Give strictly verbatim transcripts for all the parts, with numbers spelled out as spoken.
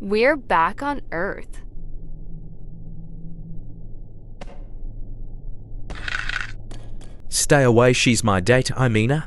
We're back on Earth. Stay away, she's my date, Imina.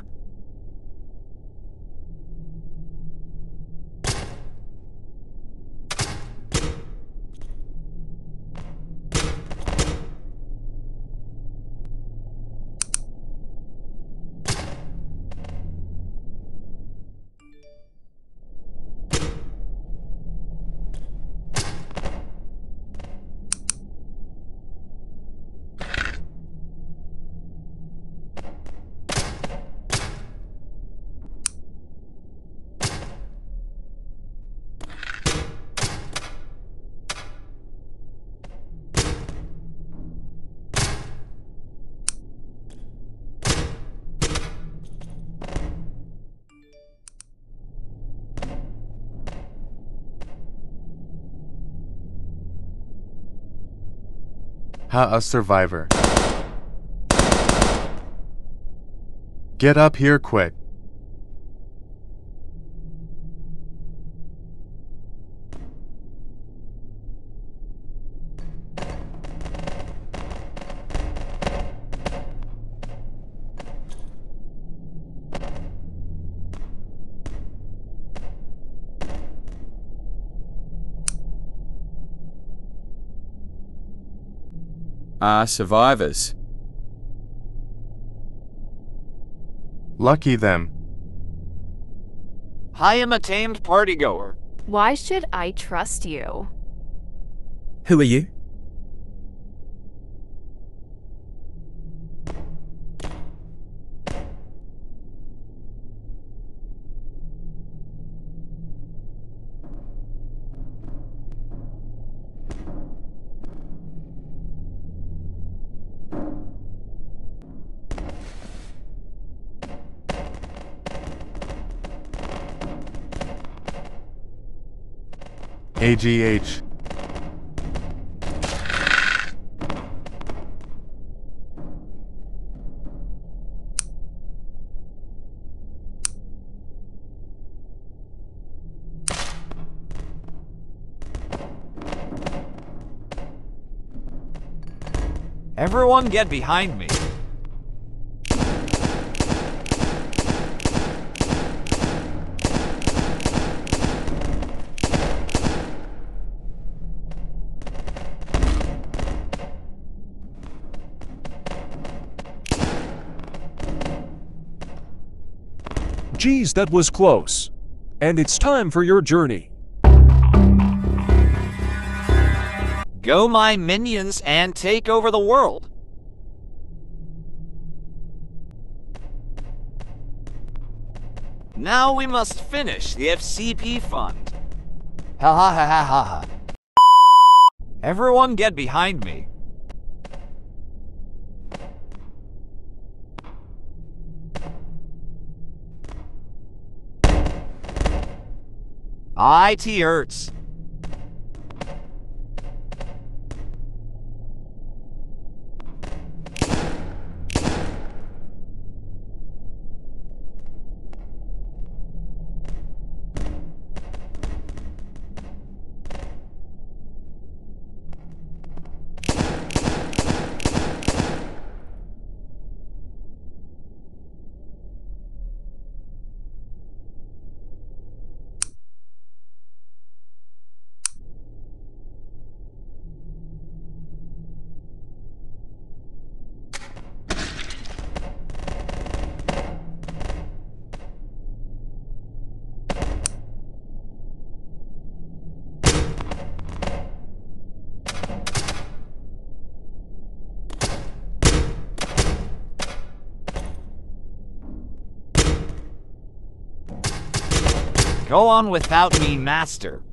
Ha, a survivor. Get up here quick. Are survivors. Lucky them. I am a tamed partygoer. Why should I trust you? Who are you? A G H. Everyone get behind me. Geez, that was close. And it's time for your journey. Go, my minions, and take over the world. Now we must finish the F C P fund. Ha ha ha ha ha ha. Everyone get behind me. I T hurts. Go on without me, master.